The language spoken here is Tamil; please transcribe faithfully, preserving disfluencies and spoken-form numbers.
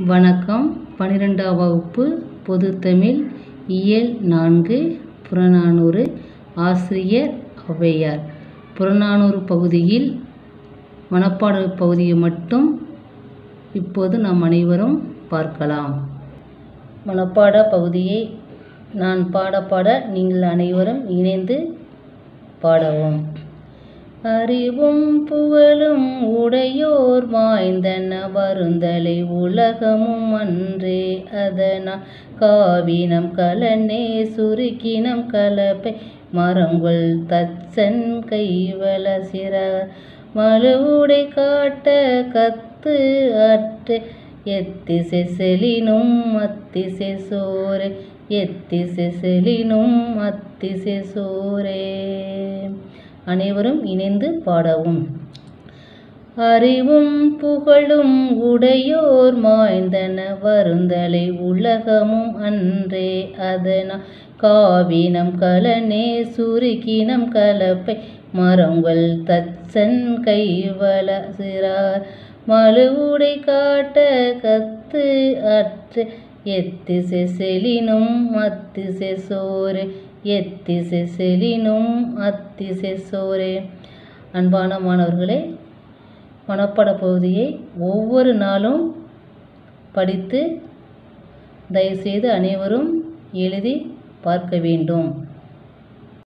வணக்கம். பன்னிரெண்டாம் வகுப்பு பொதுத்தமிழ் இயல் நான்கு புறநானூறு. ஆசிரியர் ஔவையார். புறநானூறு பகுதியில் மனப்பாட பகுதியை மட்டும் இப்போது நாம் அனைவரும் பார்க்கலாம். மனப்பாட பகுதியை நான் பாட பாட நீங்கள் அனைவரும் இணைந்து பாடவும். அறிவும் புகழும் உடையோர் மாய்ந்தன வருந்தலை உலகமும் அன்றே அதனால் காவினம் கலனே சுருக்கினம் கலப்பை மரங்கொள் தச்சன் கைவல சிறார் மழுவுடை காட்ட கத்து அற்று எத்திசை செலினும் அத்திசை சோரே எத்திசை செலினும் அத்திசை சோரே. அனைவரும் இணைந்து பாடவும். அறிவும் புகழும் உடையோர் மாய்ந்தன வருந்தலை உலகமும் அன்றே அதனால் காவினம் கலனே சுருக்கினம் கலப்பை மரங்கொள் தச்சன் கைவல சிறார் மழுவுடை காட்ட கத்து அற்று எத்திசை செலினும் அத்திசை சோரே எத்திசை செலினும் அத்திசை சோரே. அன்பான மாணவர்களே, மனப்பாட பகுதியை ஒவ்வொரு நாளும் படித்து தயவுசெய்து அனைவரும் எழுதி பார்க்க வேண்டும்.